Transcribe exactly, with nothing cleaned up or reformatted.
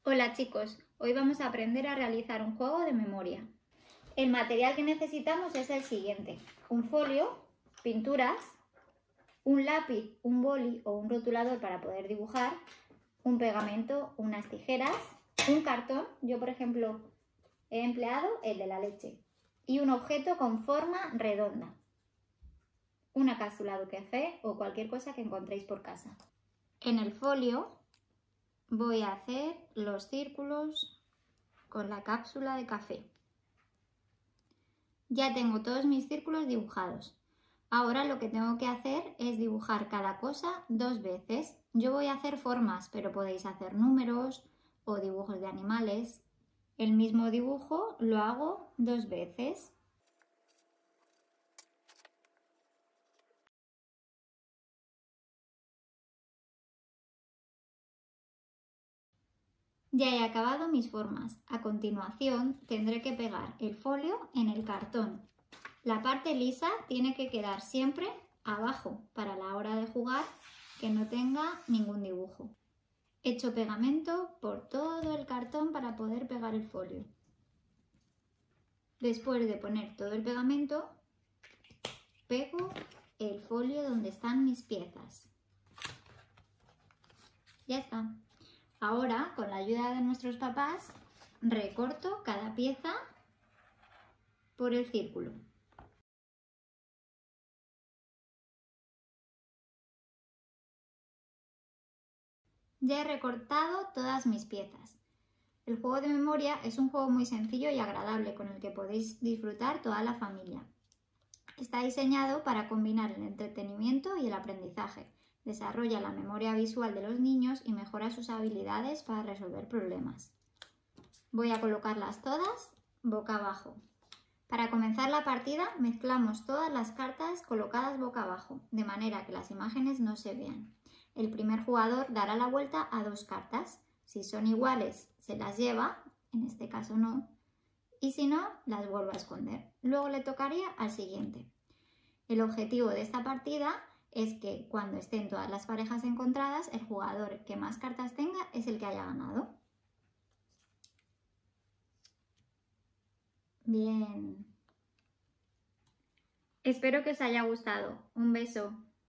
Hola chicos, hoy vamos a aprender a realizar un juego de memoria. El material que necesitamos es el siguiente: un folio, pinturas, un lápiz, un boli o un rotulador para poder dibujar, un pegamento, unas tijeras, un cartón, yo por ejemplo he empleado el de la leche, y un objeto con forma redonda, una cápsula de café o cualquier cosa que encontréis por casa. En el folio voy a hacer los círculos con la cápsula de café. Ya tengo todos mis círculos dibujados. Ahora lo que tengo que hacer es dibujar cada cosa dos veces. Yo voy a hacer formas, pero podéis hacer números o dibujos de animales. El mismo dibujo lo hago dos veces. Ya he acabado mis formas. A continuación tendré que pegar el folio en el cartón. La parte lisa tiene que quedar siempre abajo para la hora de jugar, que no tenga ningún dibujo. Echo pegamento por todo el cartón para poder pegar el folio. Después de poner todo el pegamento, pego el folio donde están mis piezas. Ya está. Ahora, con la ayuda de nuestros papás, recorto cada pieza por el círculo. Ya he recortado todas mis piezas. El juego de memoria es un juego muy sencillo y agradable con el que podéis disfrutar toda la familia. Está diseñado para combinar el entretenimiento y el aprendizaje. Desarrolla la memoria visual de los niños y mejora sus habilidades para resolver problemas. Voy a colocarlas todas boca abajo. Para comenzar la partida mezclamos todas las cartas colocadas boca abajo, de manera que las imágenes no se vean. El primer jugador dará la vuelta a dos cartas. Si son iguales, se las lleva, en este caso no, y si no, las vuelve a esconder. Luego le tocaría al siguiente. El objetivo de esta partida es que cuando estén todas las parejas encontradas, el jugador que más cartas tenga es el que haya ganado. Bien. Espero que os haya gustado. Un beso.